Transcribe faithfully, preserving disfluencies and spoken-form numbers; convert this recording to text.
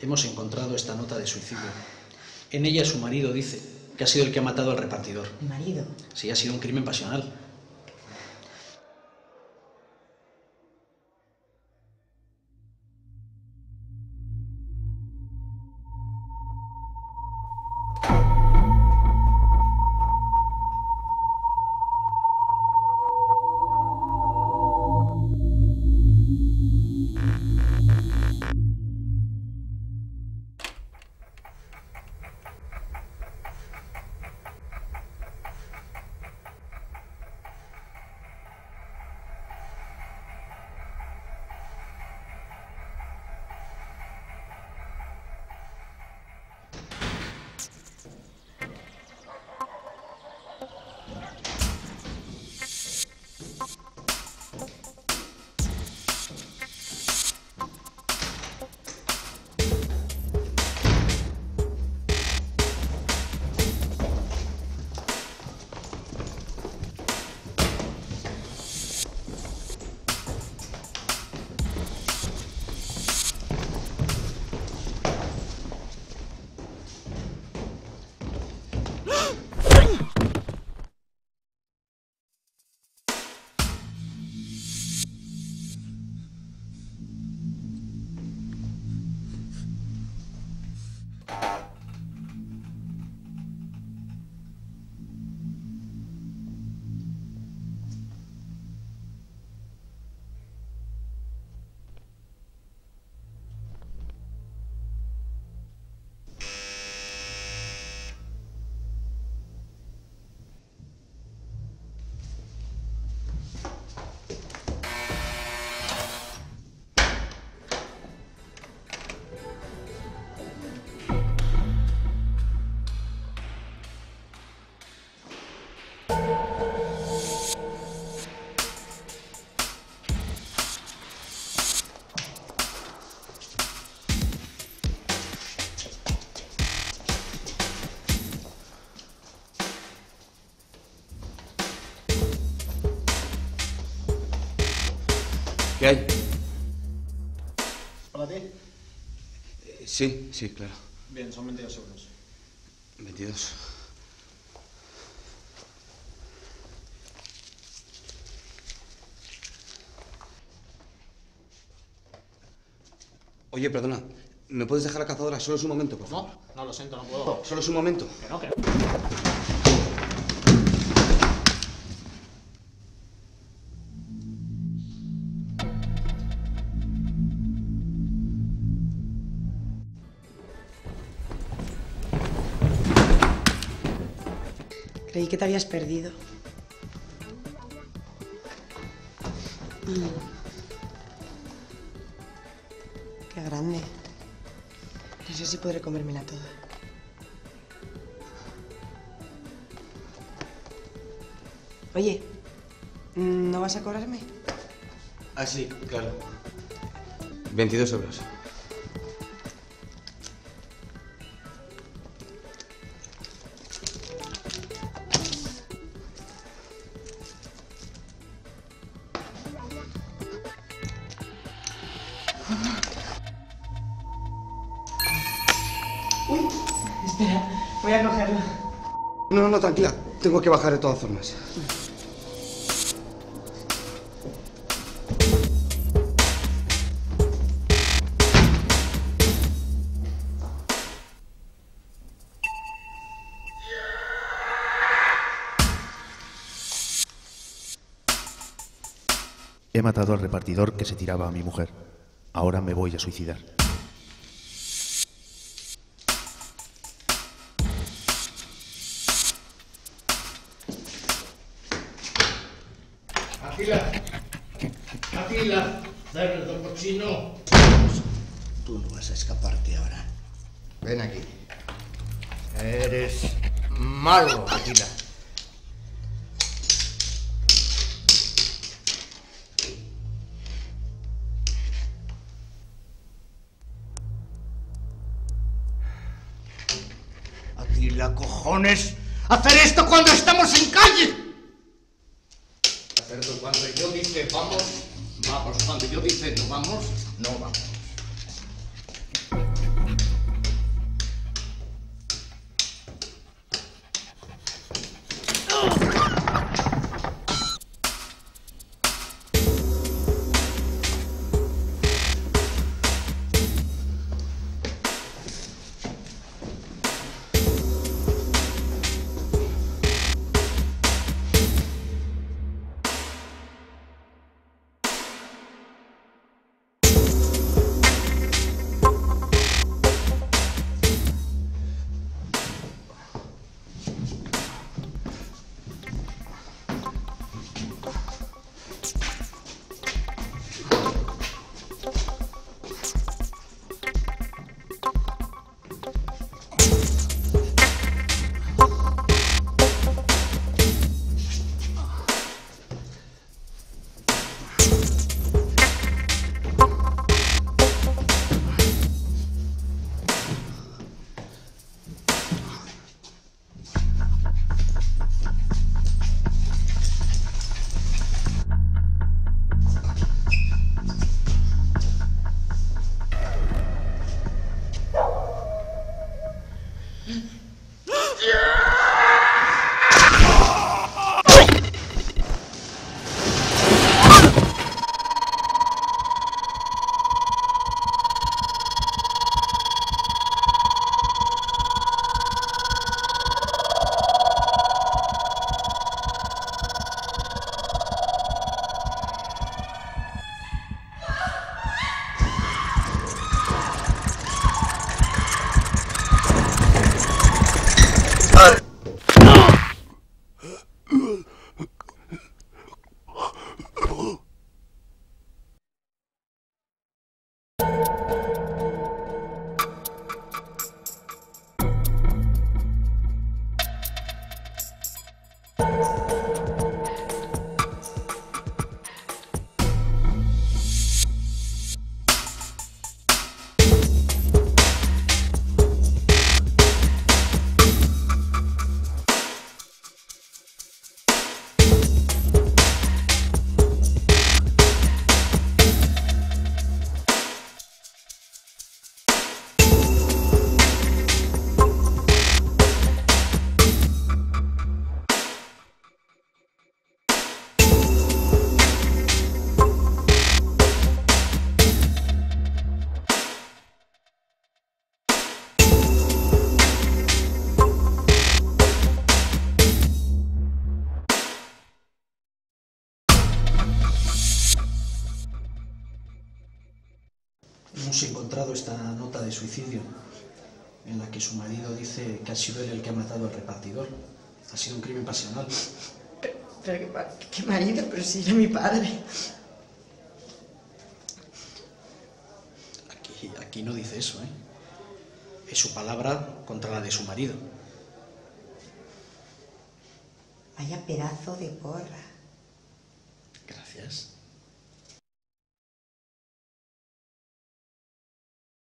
hemos encontrado esta nota de suicidio. En ella su marido dice que ha sido el que ha matado al repartidor. ¿Mi marido? Sí, ha sido un crimen pasional. ¿Qué hay? ¿Para ti? Eh, sí, sí, claro. Bien, son veintidós euros. veintidós. Oye, perdona, ¿me puedes dejar la cazadora? Solo es un momento, por favor. No, no, lo siento, no puedo. Solo es un momento. Que no, que no. Creí que te habías perdido. Mm. Qué grande. No sé si podré comérmela toda. Oye, ¿no vas a cobrarme? Ah, sí, claro. veintidós euros. Uy, espera, voy a cogerlo. No, no, tranquila. Tengo que bajar de todas formas. He matado al repartidor que se tiraba a mi mujer. Ahora me voy a suicidar. Atila, Atila, cerdo cochino. Tú no vas a escaparte ahora. Ven aquí. Eres malo, Atila. Atila, cojones, hacer esto cuando estamos en calle. Cerdo, cuando yo dice vamos, vamos. Cuando yo dice no vamos, no vamos. Hemos encontrado esta nota de suicidio en la que su marido dice que ha sido él el que ha matado al repartidor. Ha sido un crimen pasional. Pero, pero ¿qué, pa- qué marido? Pero si era mi padre. Aquí, aquí no dice eso, ¿eh? Es su palabra contra la de su marido. Vaya pedazo de porra. Gracias.